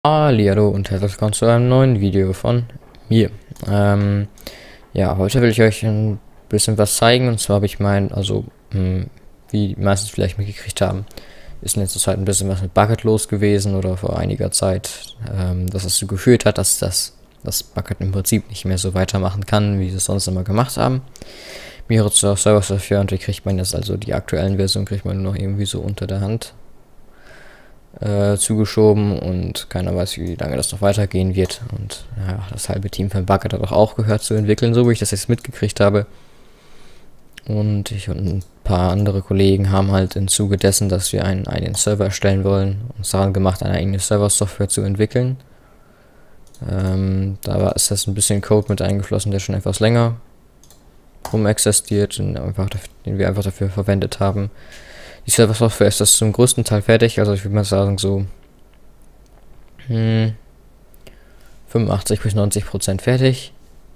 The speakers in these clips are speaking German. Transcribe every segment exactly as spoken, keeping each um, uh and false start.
Hallihallo und herzlich willkommen zu einem neuen Video von mir. Ähm, ja, heute will ich euch ein bisschen was zeigen, und zwar habe ich mein, also, mh, wie die meisten vielleicht mitgekriegt haben, ist in letzter Zeit ein bisschen was mit Bukkit los gewesen, oder vor einiger Zeit, ähm, dass es so geführt hat, dass das, das Bukkit im Prinzip nicht mehr so weitermachen kann, wie sie es sonst immer gemacht haben. Mehrere Servers dafür, und wie kriegt man das, also die aktuellen Versionen kriegt man nur noch irgendwie so unter der Hand Äh, zugeschoben, und keiner weiß, wie lange das noch weitergehen wird. Und ja, das halbe Team von Bukkit hat auch aufgehört zu entwickeln, so wie ich das jetzt mitgekriegt habe. Und ich und ein paar andere Kollegen haben halt im Zuge dessen, dass wir einen eigenen Server erstellen wollen, uns daran gemacht, eine eigene Server-Software zu entwickeln. Ähm, da war, ist das ein bisschen Code mit eingeflossen, der schon etwas länger rum existiert und einfach, den wir einfach dafür verwendet haben. Die Server-Software ist das zum größten Teil fertig, also ich würde mal sagen so hm, fünfundachtzig bis neunzig Prozent fertig.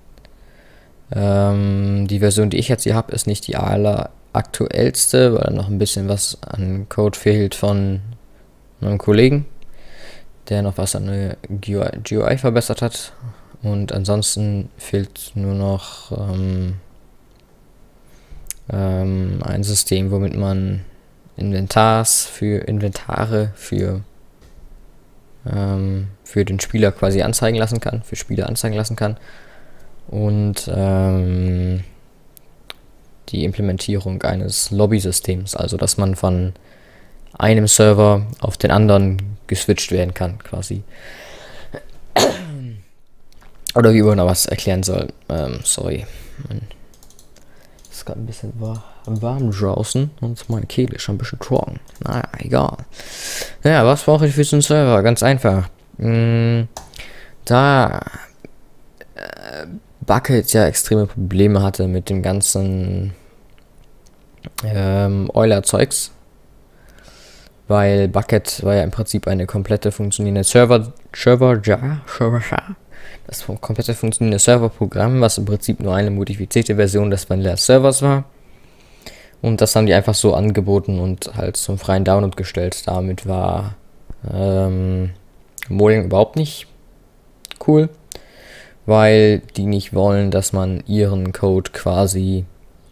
Ähm, die Version, die ich jetzt hier habe, ist nicht die alleraktuellste, weil noch ein bisschen was an Code fehlt von einem Kollegen, der noch was an der G U I verbessert hat. Und ansonsten fehlt nur noch ähm, ähm, ein System, womit man Inventars für Inventare für ähm, für den Spieler quasi anzeigen lassen kann, für Spieler anzeigen lassen kann, und ähm, die Implementierung eines Lobby-Systems, also dass man von einem Server auf den anderen geswitcht werden kann, quasi. Oder wie man da was erklären soll. Ähm, sorry. Es ist gerade ein bisschen war warm draußen und meine Kehle ist schon ein bisschen trocken. Naja, egal. Ja, was brauche ich für so einen Server? Ganz einfach. Hm, da äh, Bukkit ja extreme Probleme hatte mit dem ganzen ähm, Euler-Zeugs, weil Bukkit war ja im Prinzip eine komplette funktionierende Server, Server, ja, Server, das komplette funktionierende Serverprogramm, was im Prinzip nur eine modifizierte Version des Vanilla Servers war. Und das haben die einfach so angeboten und halt zum freien Download gestellt. Damit war ähm, Mojang überhaupt nicht cool, weil die nicht wollen, dass man ihren Code quasi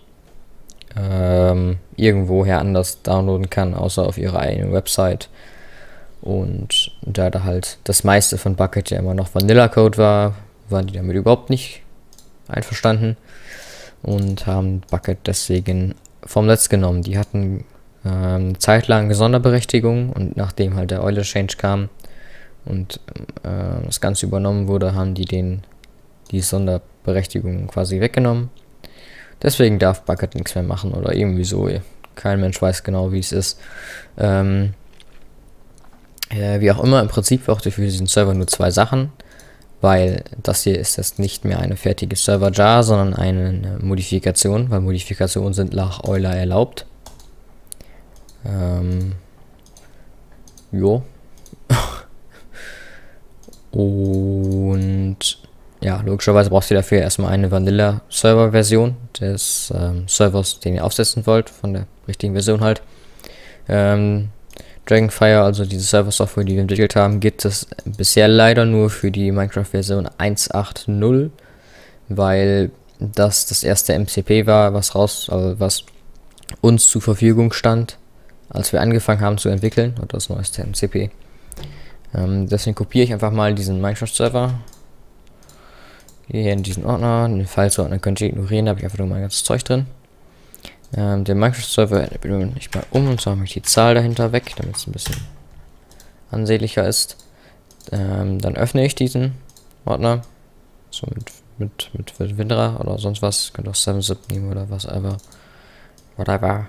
ähm, irgendwoher anders downloaden kann, außer auf ihrer eigenen Website. Und da da halt das meiste von Bukkit ja immer noch Vanilla-Code war, waren die damit überhaupt nicht einverstanden und haben Bukkit deswegen vom Netz genommen. Die hatten ähm, eine Zeit lang Sonderberechtigung, und nachdem halt der Euler Change kam und äh, das Ganze übernommen wurde, haben die den die Sonderberechtigung quasi weggenommen. Deswegen darf Bukkit nichts mehr machen oder irgendwie so. Kein Mensch weiß genau, wie es ist. Ähm, äh, wie auch immer, im Prinzip braucht ihr für diesen Server nur zwei Sachen, weil das hier ist jetzt nicht mehr eine fertige Server-Jar, sondern eine Modifikation, weil Modifikationen sind nach Euler erlaubt. Ähm, jo. Und ja, logischerweise braucht ihr dafür erstmal eine Vanilla-Server-Version des ähm, Servers, den ihr aufsetzen wollt, von der richtigen Version halt. Ähm, Dragonfire, also diese Server-Software, die wir entwickelt haben, gibt es bisher leider nur für die Minecraft-Version eins Punkt acht Punkt null, weil das das erste M C P war, was raus, also was uns zur Verfügung stand, als wir angefangen haben zu entwickeln, oder das neueste M C P. Ähm, deswegen kopiere ich einfach mal diesen Minecraft-Server. Hier in diesen Ordner, den Files-Ordner könnt ihr ignorieren, da habe ich einfach nur mein ganzes Zeug drin. Ähm, der Minecraft-Server benötigt nicht mal um, und zwar mache ich die Zahl dahinter weg, damit es ein bisschen ansehnlicher ist. Ähm, dann öffne ich diesen Ordner, so mit, mit, mit WinRAR oder sonst was. Könnt auch seven zip nehmen oder was ever. Whatever.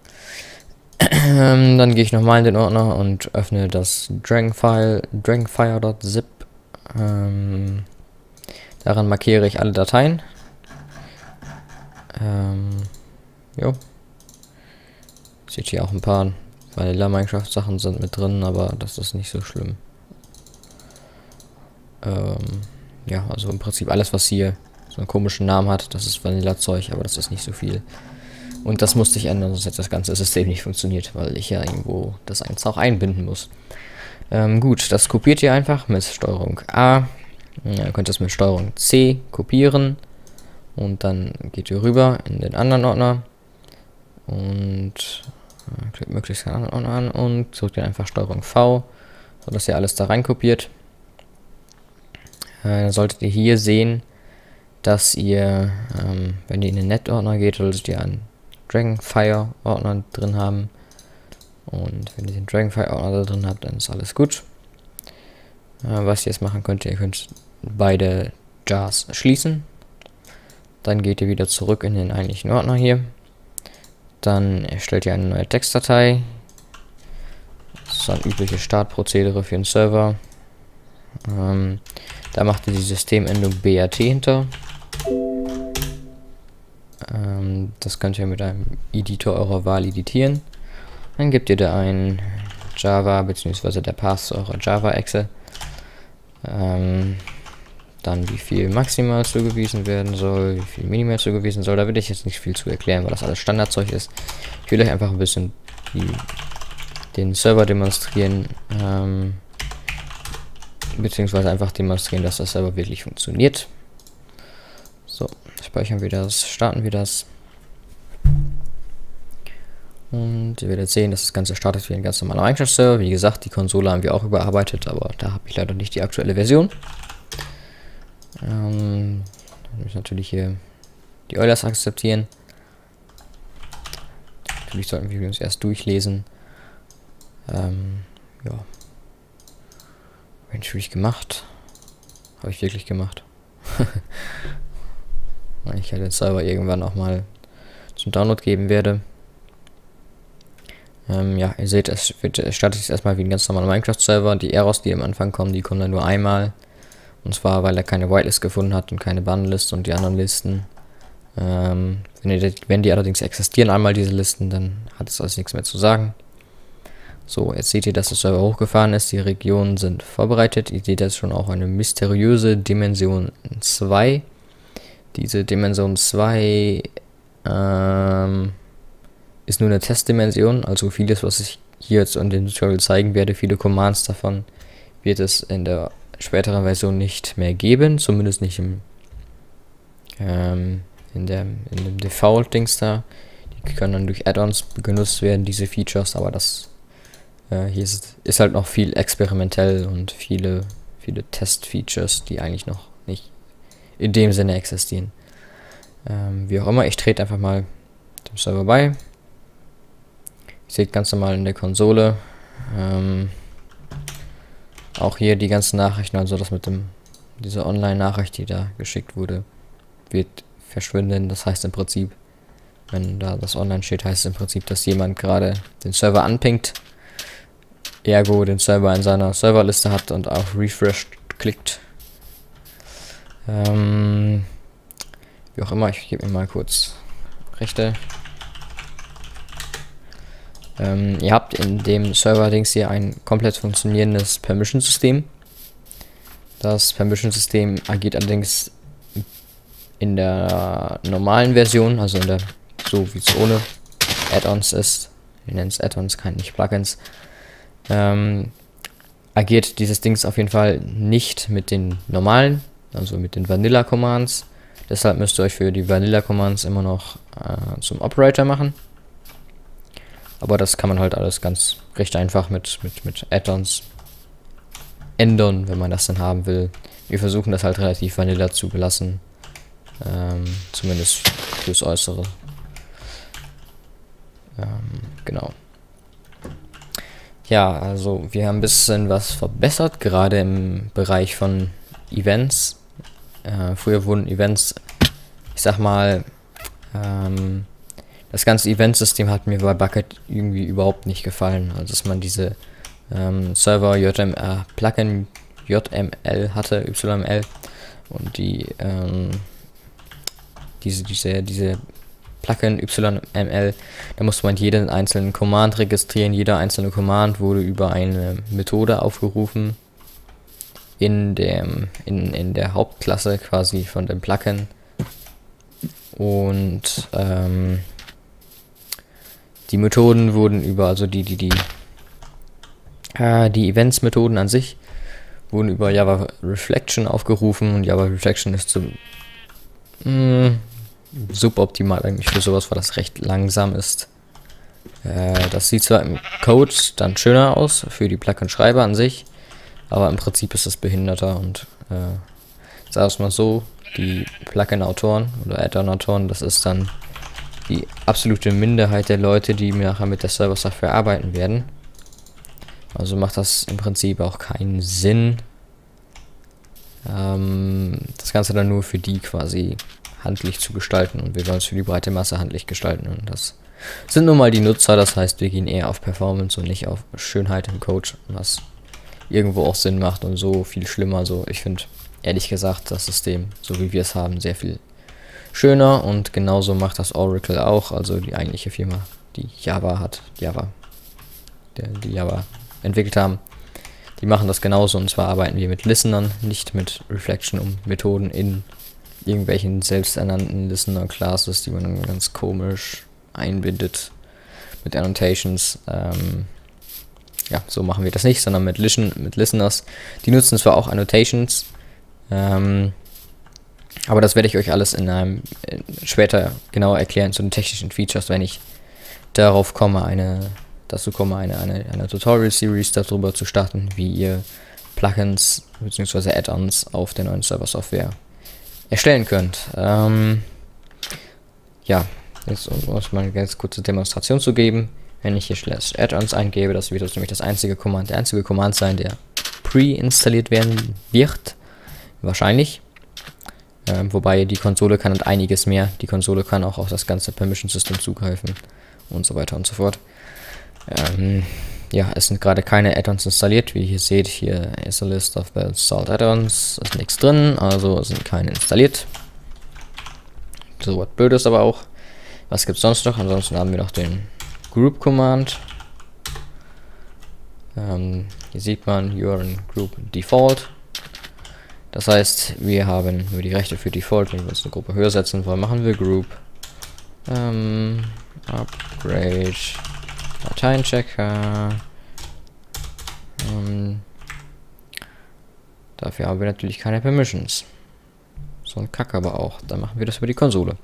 Ähm, dann gehe ich nochmal in den Ordner und öffne das Dragonfile, Dragonfire.zip. Ähm, daran markiere ich alle Dateien. Ähm, Jo. Sieht hier auch ein paar Vanilla Minecraft Sachen sind mit drin, aber das ist nicht so schlimm. Ähm, ja, also im Prinzip alles, was hier so einen komischen Namen hat, das ist Vanilla Zeug, aber das ist nicht so viel. Und das musste ich ändern, sonst hätte das ganze System nicht funktioniert, weil ich ja irgendwo das eins auch einbinden muss. Ähm, gut, das kopiert ihr einfach mit Steuerung A. Ja, ihr könnt das mit Steuerung C kopieren. Und dann geht ihr rüber in den anderen Ordner. Und äh, klickt möglichst keinen anderen Ordner an und drückt dann einfach Steuerung V, sodass ihr alles da rein kopiert. Äh, dann solltet ihr hier sehen, dass ihr, ähm, wenn ihr in den Net-Ordner geht, solltet ihr einen Dragonfire-Ordner drin haben. Und wenn ihr den Dragonfire-Ordner drin habt, dann ist alles gut. Äh, was ihr jetzt machen könnt, ihr könnt beide Jars schließen. Dann geht ihr wieder zurück in den eigentlichen Ordner hier. Dann erstellt ihr eine neue Textdatei. Das ist ein übliches Startprozedere für den Server. Ähm, da macht ihr die Systemendung B R T hinter. Ähm, das könnt ihr mit einem Editor eurer Wahl editieren. Dann gebt ihr da ein Java bzw. der Path zu eurer Java-Exe. Ähm, dann wie viel maximal zugewiesen werden soll, wie viel minimal zugewiesen soll. Da will ich jetzt nicht viel zu erklären, weil das alles Standardzeug ist. Ich will euch einfach ein bisschen die, den Server demonstrieren, ähm, beziehungsweise einfach demonstrieren, dass das Server wirklich funktioniert. So, speichern wir das, starten wir das. Und ihr werdet sehen, dass das Ganze startet wie ein ganz normaler Minecraft-Server. Wie gesagt, die Konsole haben wir auch überarbeitet, aber da habe ich leider nicht die aktuelle Version. Ähm, dann muss ich natürlich hier die Eulers akzeptieren. Natürlich sollten wir uns erst durchlesen. Ähm, ja. Habe ich natürlich gemacht. Habe ich wirklich gemacht. Weil ich halt den Server irgendwann auch mal zum Download geben werde. Ähm, ja, ihr seht, es, wird, es startet jetzt erstmal wie ein ganz normaler Minecraft-Server. Die Errors, die am Anfang kommen, die kommen dann nur einmal. Und zwar, weil er keine Whitelist gefunden hat und keine Bannlist und die anderen Listen. Ähm, wenn, ihr, wenn die allerdings existieren, einmal diese Listen, dann hat es also nichts mehr zu sagen. So, jetzt seht ihr, dass der Server hochgefahren ist. Die Regionen sind vorbereitet. Ihr seht jetzt schon auch eine mysteriöse Dimension zwei. Diese Dimension zwei ähm, ist nur eine Testdimension. Also vieles, was ich hier jetzt in dem Tutorial zeigen werde, viele Commands davon, wird es in der späteren Version nicht mehr geben. Zumindest nicht im ähm, in, der, in dem Default-Dings da. Die können dann durch Add-ons genutzt werden, diese Features, aber das äh, hier ist, ist halt noch viel experimentell und viele, viele Test-Features, die eigentlich noch nicht in dem Sinne existieren. Ähm, wie auch immer, ich trete einfach mal dem Server bei. Ihr seht ganz normal in der Konsole ähm, auch hier die ganzen Nachrichten, also das mit dem diese Online-Nachricht, die da geschickt wurde, wird verschwinden. Das heißt im Prinzip, wenn da das online steht, heißt es im Prinzip, dass jemand gerade den Server anpingt, ergo den Server in seiner Serverliste hat und auf Refresh klickt. Ähm, wie auch immer, ich gebe mir mal kurz Rechte. Ähm, ihr habt in dem Server-Dings hier ein komplett funktionierendes Permission-System. Das Permission-System agiert allerdings in der normalen Version, also in der so wie es ohne Add-ons ist. Wir nennen es Add-ons, keine nicht Plugins. Ähm, agiert dieses Dings auf jeden Fall nicht mit den normalen, also mit den Vanilla-Commands. Deshalb müsst ihr euch für die Vanilla-Commands immer noch äh, zum Operator machen. Aber das kann man halt alles ganz recht einfach mit, mit, mit Add-ons ändern, wenn man das dann haben will. Wir versuchen das halt relativ vanilla zu belassen. Ähm, zumindest fürs Äußere. Ähm, genau. Ja, also wir haben ein bisschen was verbessert, gerade im Bereich von Events. Äh, früher wurden Events, ich sag mal, ähm, das ganze Eventsystem hat mir bei Bukkit irgendwie überhaupt nicht gefallen. Also dass man diese ähm, Server J M L, äh, Plugin J M L hatte, Y M L, und die ähm, diese, diese, diese Plugin Y M L, da musste man jeden einzelnen Command registrieren. Jeder einzelne Command wurde über eine Methode aufgerufen in dem in, in der Hauptklasse quasi von dem Plugin. Und ähm, die Methoden wurden über, also die, die, die Äh, die Events-Methoden an sich wurden über Java Reflection aufgerufen und Java Reflection ist so mh, suboptimal eigentlich für sowas, weil das recht langsam ist. Äh, das sieht zwar im Code dann schöner aus für die Plugin-Schreiber an sich, aber im Prinzip ist es behinderter und äh, sagen wir es mal so, die Plugin-Autoren oder Add-on-Autoren, das ist dann die absolute Minderheit der Leute, die nachher mit der Server-Software arbeiten werden. Also macht das im Prinzip auch keinen Sinn, ähm, das Ganze dann nur für die quasi handlich zu gestalten. Und wir wollen es für die breite Masse handlich gestalten. Und das sind nun mal die Nutzer, das heißt, wir gehen eher auf Performance und nicht auf Schönheit im Code, was irgendwo auch Sinn macht und so viel schlimmer. So, ich finde ehrlich gesagt das System, so wie wir es haben, sehr viel schöner und genauso macht das Oracle auch, also die eigentliche Firma, die Java hat, Java, der, die Java entwickelt haben. Die machen das genauso und zwar arbeiten wir mit Listenern, nicht mit Reflection um Methoden in irgendwelchen selbsternannten Listener-Classes, die man dann ganz komisch einbindet mit Annotations. Ähm, ja, so machen wir das nicht, sondern mit, Listen, mit Listeners. Die nutzen zwar auch Annotations, ähm, aber das werde ich euch alles in einem in, später genauer erklären zu den technischen Features, wenn ich darauf komme, eine dazu komme, eine, eine, eine Tutorial-Series darüber zu starten, wie ihr Plugins bzw. Add-ons auf der neuen Server-Software erstellen könnt. Ähm, ja, jetzt um euch mal eine ganz kurze Demonstration zu geben. Wenn ich hier slash Add-ons eingebe, das wird das nämlich das einzige Command, der einzige Command sein, der pre-installiert werden wird. Wahrscheinlich. Ähm, wobei die Konsole kann und einiges mehr. Die Konsole kann auch auf das ganze Permission-System zugreifen und so weiter und so fort. Ähm, ja, es sind gerade keine Add-ons installiert. Wie ihr hier seht, hier ist a list of installed Add-ons. Ist nichts drin, also sind keine installiert. So was Blödes aber auch. Was gibt es sonst noch? Ansonsten haben wir noch den Group Command. Ähm, hier sieht man, you're in Group Default. Das heißt, wir haben nur die Rechte für Default. Wenn wir uns eine Gruppe höher setzen wollen, machen wir Group ähm, Upgrade Dateienchecker. Ähm, dafür haben wir natürlich keine Permissions. So ein Kack aber auch. Dann machen wir das über die Konsole.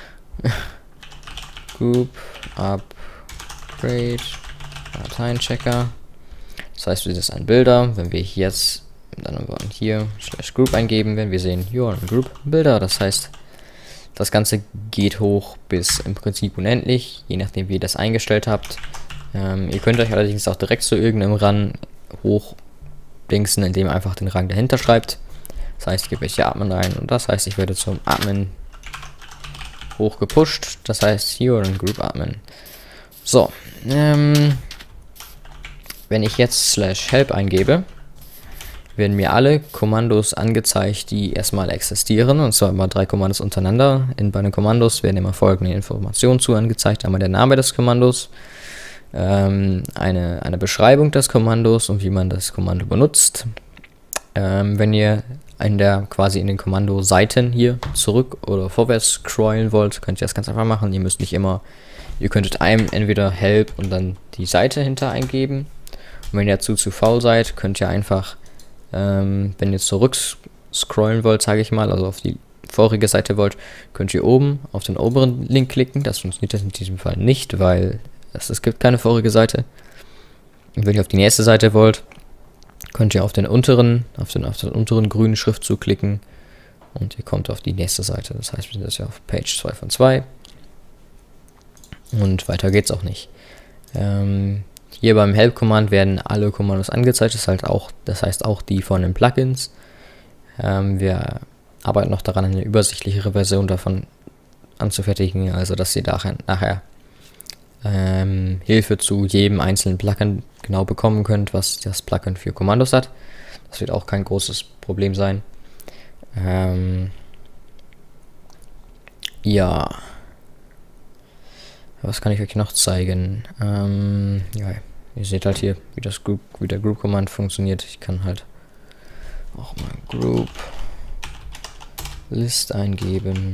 Group Upgrade Dateienchecker. Das heißt, wir sind ein Bilder. Wenn wir jetzt dann hier slash Group eingeben, werden wir sehen, you're in Group Bilder. Das heißt, das Ganze geht hoch bis im Prinzip unendlich, je nachdem wie ihr das eingestellt habt. Ähm, ihr könnt euch allerdings auch direkt zu irgendeinem Rang hochdingsen, indem ihr einfach den Rang dahinter schreibt. Das heißt, ich gebe hier Admin rein und das heißt, ich werde zum Admin hoch gepusht. Das heißt, you're in Group Admin. So, ähm, wenn ich jetzt slash help eingebe, werden mir alle Kommandos angezeigt, die erstmal existieren, und zwar immer drei Kommandos untereinander. In bei den Kommandos werden immer folgende Informationen zu angezeigt: einmal der Name des Kommandos, ähm, eine, eine Beschreibung des Kommandos und wie man das Kommando benutzt. Ähm, wenn ihr in der quasi in den Kommandoseiten hier zurück oder vorwärts scrollen wollt, könnt ihr das ganz einfach machen. Ihr müsst nicht immer, ihr könntet einem entweder help und dann die Seite hinter eingeben. Und wenn ihr dazu zu faul seid, könnt ihr einfach Ähm, wenn ihr zurück scrollen wollt, sage ich mal, also auf die vorige Seite wollt, könnt ihr oben auf den oberen Link klicken. Das funktioniert in diesem Fall nicht, weil es, es gibt keine vorige Seite. Und wenn ihr auf die nächste Seite wollt, könnt ihr auf den unteren, auf den, auf den unteren grünen Schriftzug klicken und ihr kommt auf die nächste Seite. Das heißt, wir sind jetzt ja auf Page zwei von zwei und weiter geht's auch nicht. Ähm, Hier beim Help-Command werden alle Kommandos angezeigt, das, halt auch, das heißt auch die von den Plugins. Ähm, wir arbeiten noch daran, eine übersichtlichere Version davon anzufertigen, also dass ihr nachher, nachher ähm, Hilfe zu jedem einzelnen Plugin genau bekommen könnt, was das Plugin für Kommandos hat. Das wird auch kein großes Problem sein. Ähm, ja. Was kann ich euch noch zeigen? Ähm, ja, ihr seht halt hier, wie das Group, wie der Group Command funktioniert. Ich kann halt auch mal Group List eingeben.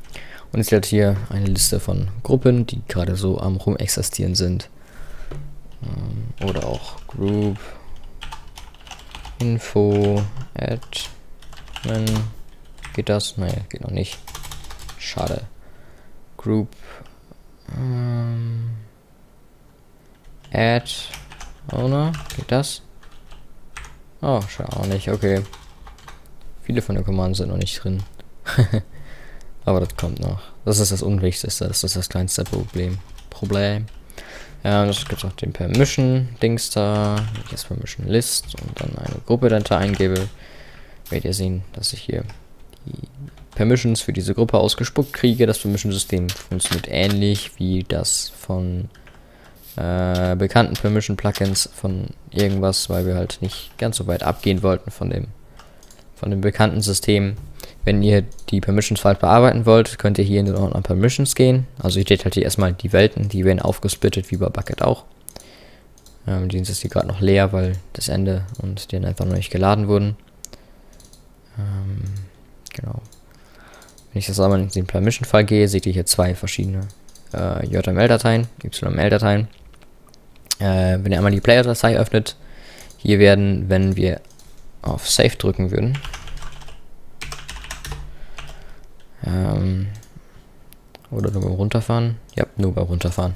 Und es wird hier eine Liste von Gruppen, die gerade so am Rumexistieren sind. Oder auch Group Info Admin. Geht das? Naja, geht noch nicht. Schade. Group ähm, Add Owner. Geht das? Oh, schade auch nicht. Okay. Viele von den Commands sind noch nicht drin. Aber das kommt noch. Das ist das Unwichtigste. Das ist das kleinste Problem. Problem. Ja, das gibt auch den Permission-Dings da. Wenn ich jetzt Permission List und dann eine Gruppedatei eingebe, werdet ihr sehen, dass ich hier die Permissions für diese Gruppe ausgespuckt kriege. Das Permission-System funktioniert ähnlich wie das von äh, bekannten Permission-Plugins von irgendwas, weil wir halt nicht ganz so weit abgehen wollten von dem, von dem bekannten System. Wenn ihr die Permissions-Files bearbeiten wollt, könnt ihr hier in den Ordner Permissions gehen. Also ihr seht halt hier erstmal die Welten, die werden aufgesplittet, wie bei Bukkit auch. Ähm, die sind jetzt hier gerade noch leer, weil das Ende und den einfach noch nicht geladen wurden. Ähm, genau. Wenn ich das aber in den Permission-File gehe, seht ihr hier zwei verschiedene äh, J M L-Dateien, Y M L-Dateien. Äh, wenn ihr einmal die Player-Datei öffnet, hier werden, wenn wir auf Save drücken würden, Ähm, oder nur beim Runterfahren. Ja, nur beim Runterfahren.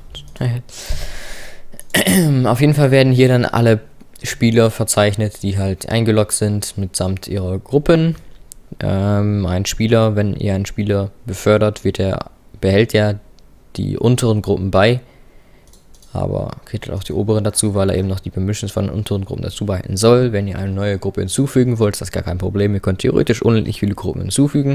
Auf jeden Fall werden hier dann alle Spieler verzeichnet, die halt eingeloggt sind, mitsamt ihrer Gruppen. Ähm, ein Spieler, wenn ihr einen Spieler befördert, wird er, behält er die unteren Gruppen bei, aber kriegt halt auch die oberen dazu, weil er eben noch die Permissions von den unteren Gruppen dazu behalten soll. Wenn ihr eine neue Gruppe hinzufügen wollt, ist das gar kein Problem. Ihr könnt theoretisch unendlich viele Gruppen hinzufügen.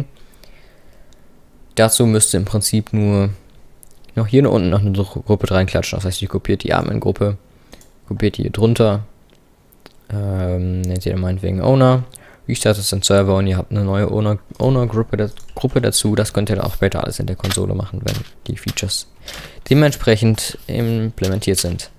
Dazu müsst ihr im Prinzip nur noch hier unten noch eine Gruppe reinklatschen. Das heißt, ihr kopiert die Admin-Gruppe, kopiert die hier drunter, ähm, nennt ihr meinetwegen Owner, restartet den Server und ihr habt eine neue Owner-Gruppe Owner Gruppe, Gruppe dazu. Das könnt ihr dann auch später alles in der Konsole machen, wenn die Features dementsprechend implementiert sind.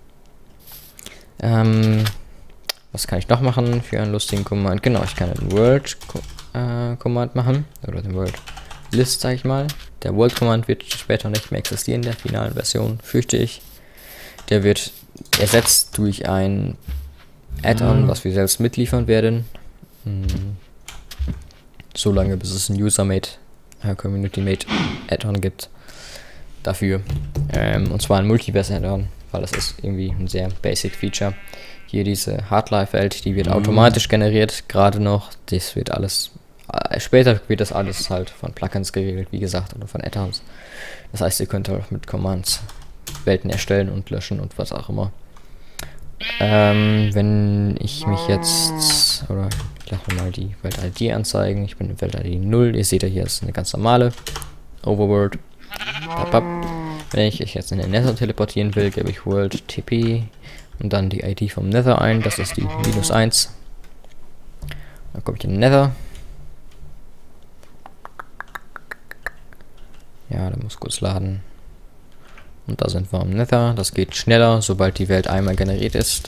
Ähm, was kann ich noch machen für einen lustigen Command? Genau, ich kann einen World-Command äh, machen, oder den World List, sag ich mal. Der World Command wird später nicht mehr existieren in der finalen Version, fürchte ich. Der wird ersetzt durch ein Add-on, was wir selbst mitliefern werden. Hm. So lange, bis es ein User-Made, äh, Community-Made Add-on gibt. Dafür. Ähm, und zwar ein Multiverse-Add-on, weil das ist irgendwie ein sehr basic Feature. Hier diese Hardlife-Welt, die wird automatisch generiert, gerade noch. Das wird alles Später wird das alles halt von Plugins geregelt, wie gesagt, oder von Add-ons. Das heißt, ihr könnt auch mit Commands Welten erstellen und löschen und was auch immer. Ähm, wenn ich mich jetzt, oder ich lasse mal die Welt-I D anzeigen. Ich bin in Welt-I D null. Ihr seht ja, hier ist eine ganz normale Overworld. Wenn ich mich jetzt in den Nether teleportieren will, gebe ich World T P und dann die I D vom Nether ein. Das ist die minus eins. Dann komme ich in den Nether. Ja, der muss kurz laden. Und da sind wir im Nether. Das geht schneller, sobald die Welt einmal generiert ist.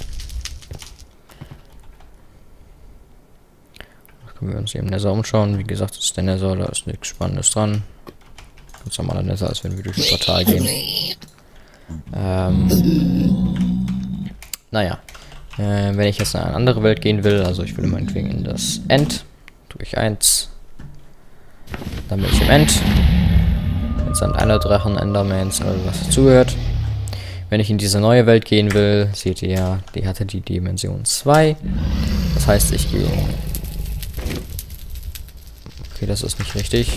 Da können wir uns hier im Nether umschauen. Wie gesagt, das ist der Nether, da ist nichts Spannendes dran. Ganz normaler Nether, als wenn wir durch das Portal gehen. Ähm, naja. Äh, wenn ich jetzt in eine andere Welt gehen will, also ich will meinetwegen in das End, tue ich eins. Dann bin ich im End. Jetzt sind alle Drachen, Endermans, also was dazugehört. Wenn ich in diese neue Welt gehen will, seht ihr ja, die hatte die Dimension zwei. Das heißt, ich gehe... Okay, das ist nicht richtig.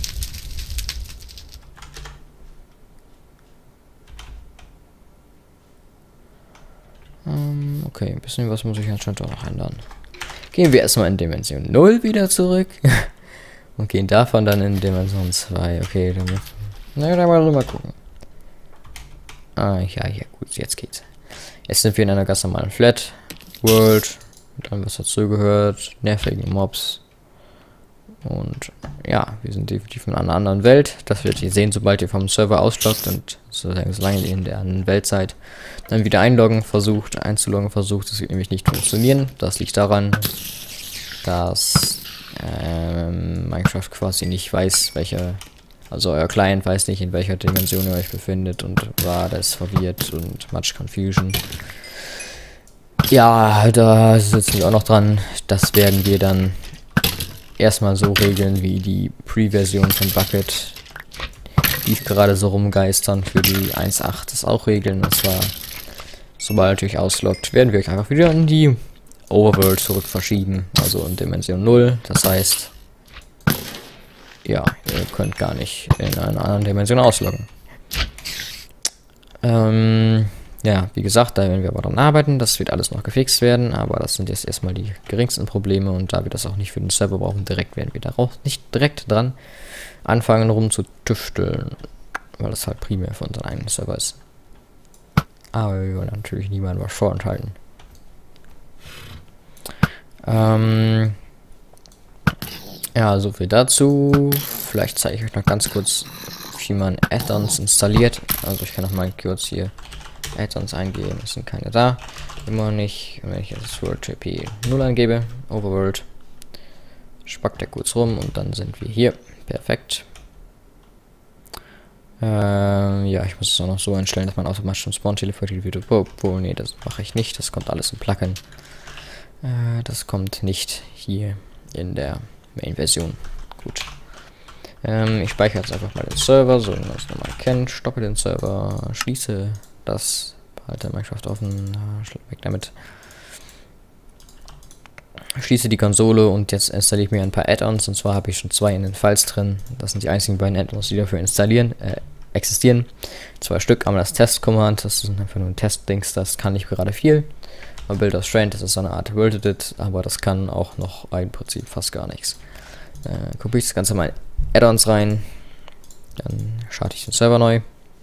Ähm, okay, ein bisschen was muss ich anscheinend auch noch ändern. Gehen wir erstmal in Dimension null wieder zurück. Und gehen davon dann in Dimension zwei. Okay, dann... Na ja, dann mal rüber gucken. Ah, ja, ja, gut, jetzt geht's. Jetzt sind wir in einer ganz normalen Flat World. Und dann was dazu gehört. Nervigen Mobs. Und ja, wir sind definitiv in einer anderen Welt. Das werdet ihr sehen, sobald ihr vom Server ausloggt und solange ihr in der anderen Welt seid, dann wieder einloggen versucht, einzuloggen versucht. Das wird nämlich nicht funktionieren. Das liegt daran, dass ähm, Minecraft quasi nicht weiß, welche, also euer Client weiß nicht, in welcher Dimension ihr euch befindet und war das verwirrt und much confusion. Ja, da sitzen wir auch noch dran. Das werden wir dann erstmal so regeln, wie die Pre-Version von Bucket, die gerade so rumgeistern, für die eins Punkt acht das auch regeln. Und zwar, sobald ihr euch ausloggt, werden wir euch einfach wieder in die Overworld zurück verschieben, also in Dimension null. Das heißt, ja, ihr könnt gar nicht in einer anderen Dimension ausloggen. Ähm, ja, wie gesagt, da werden wir aber dran arbeiten. Das wird alles noch gefixt werden, aber das sind jetzt erstmal die geringsten Probleme, und da wir das auch nicht für den Server brauchen, direkt werden wir darauf nicht direkt dran anfangen rum zu tüfteln, weil das halt primär für unseren eigenen Server ist. Aber wir wollen natürlich niemandem was vorenthalten. Ähm, ja, so viel dazu. Vielleicht zeige ich euch noch ganz kurz, wie man Add-ons installiert. Also ich kann noch mal kurz hier Add-ons eingeben. Es sind keine da. Immer nicht. Wenn ich jetzt World J P null eingebe, Overworld, spackt er kurz rum und dann sind wir hier. Perfekt. Ähm, ja, ich muss es auch noch so einstellen, dass man automatisch schon Spawn teleportiert wird. Obwohl, nee, das mache ich nicht. Das kommt alles im Plugin. Äh, das kommt nicht hier in der Main-Version. Gut. Ähm, ich speichere jetzt einfach mal den Server, so wie man es normal kennt. Stoppe den Server, schließe das, behalte Minecraft offen, weg damit. Schließe die Konsole und jetzt installiere ich mir ein paar Add-ons, und zwar habe ich schon zwei in den Files drin. Das sind die einzigen beiden Add-ons, die dafür installieren, äh, existieren. Zwei Stück, einmal das Test-Command, das ist einfach nur ein Test-Dings, das kann nicht gerade viel. Und Build of Strand, das ist so eine Art World Edit, aber das kann auch noch im Prinzip fast gar nichts. Äh, kopiere ich das Ganze mal in Add-ons rein, dann starte ich den Server neu.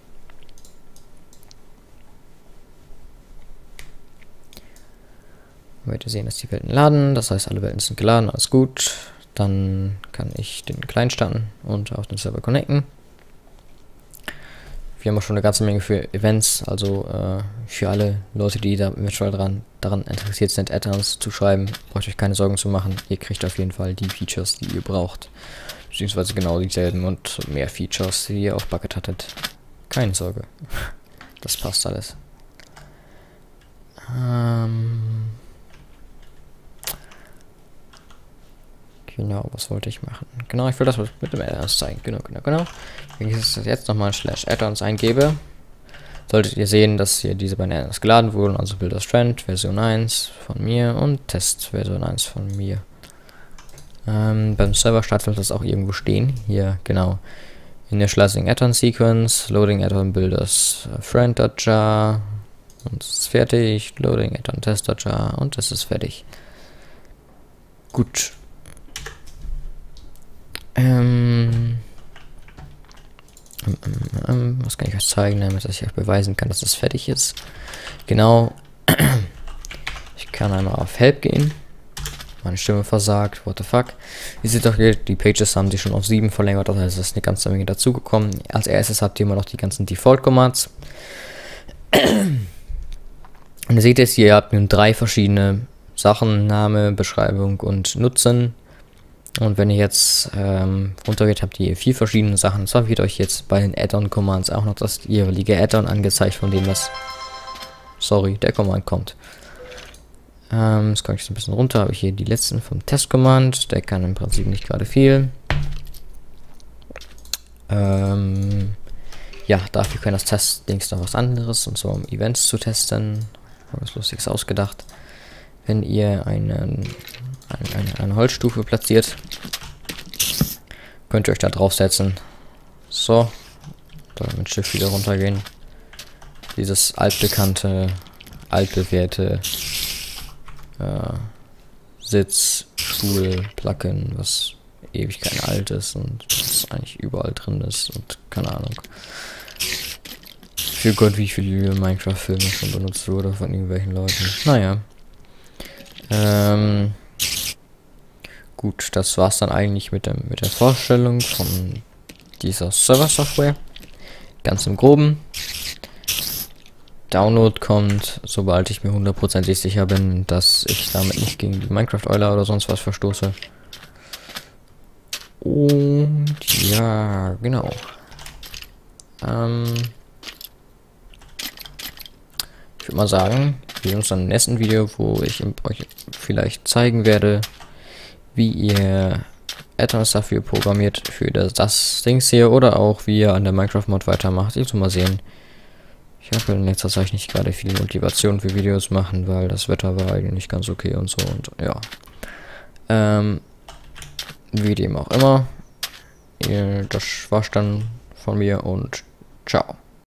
Werdet ihr sehen, dass die Welten laden, das heißt, alle Welten sind geladen, alles gut. Dann kann ich den Client starten und auf den Server connecten. Wir haben auch schon eine ganze Menge für Events, also äh, für alle Leute, die da eventuell dran, daran interessiert sind, Add-ons zu schreiben, braucht euch keine Sorgen zu machen. Ihr kriegt auf jeden Fall die Features, die ihr braucht. Beziehungsweise genau dieselben und mehr Features, die ihr auf Bucket hattet. Keine Sorge. Das passt alles. Ähm... Genau, was wollte ich machen? Genau, ich will das mit dem Add-ons zeigen. Genau, genau, genau. Wenn ich das jetzt nochmal slash Add-ons eingebe, solltet ihr sehen, dass hier diese beiden Add-ons geladen wurden. Also Build of Strand Version eins von mir und Test Version eins von mir. Ähm, beim Server-Start wird das auch irgendwo stehen. Hier, genau. Initializing Add-on Sequence, Loading Add-on Builders Friend.jar, und es ist fertig. Loading Add-on Test.jar, und es ist fertig. Gut. Ähm, ähm, ähm, was kann ich euch zeigen, damit ich euch beweisen kann, dass das fertig ist? Genau. Ich kann einmal auf Help gehen. Meine Stimme versagt. What the fuck? Ihr seht doch hier, die Pages haben sich schon auf sieben verlängert. Das heißt, es ist eine ganze Menge dazugekommen. Als erstes habt ihr immer noch die ganzen Default-Commands. Und ihr seht jetzt hier, ihr habt nun drei verschiedene Sachen: Name, Beschreibung und Nutzen. Und wenn ihr jetzt ähm, runtergeht, habt ihr hier vier verschiedene Sachen. Und zwar wird euch jetzt bei den Add-on-Commands auch noch das jeweilige Add-on angezeigt, von dem das, sorry, der Command kommt. Ähm, jetzt komme ich so ein bisschen runter, habe ich hier die letzten vom Test-Command. Der kann im Prinzip nicht gerade viel. Ähm, ja, dafür kann das Test-Dings noch was anderes, und zwar um Events zu testen. Habe was Lustiges ausgedacht. Wenn ihr einen Eine, eine, eine Holzstufe platziert, könnt ihr euch da draufsetzen. So, dann mit Schiff wieder runtergehen. Dieses altbekannte, altbewährte äh, Sitz, Stuhl, Plugin, was ewig kein alt ist und was eigentlich überall drin ist und keine Ahnung. Für Gott, wie viele Minecraft-Filme schon benutzt wurde von irgendwelchen Leuten. Naja. Ähm. Gut, das war's dann eigentlich mit, dem, mit der Vorstellung von dieser Server-Software. Ganz im Groben. Download kommt, sobald ich mir hundertprozentig sicher bin, dass ich damit nicht gegen die Minecraft-Euler oder sonst was verstoße. Und ja, genau. Ähm, ich würde mal sagen, wir sehen uns dann im nächsten Video, wo ich euch vielleicht zeigen werde, wie ihr Add-ons dafür programmiert, für das, das Dings hier, oder auch wie ihr an der Minecraft-Mod weitermacht. Ich muss mal sehen. Ich habe in letzter Zeit nicht gerade viel Motivation für Videos machen, weil das Wetter war eigentlich ganz okay und so, und ja. Ähm, wie dem auch immer. Das war's dann von mir und ciao.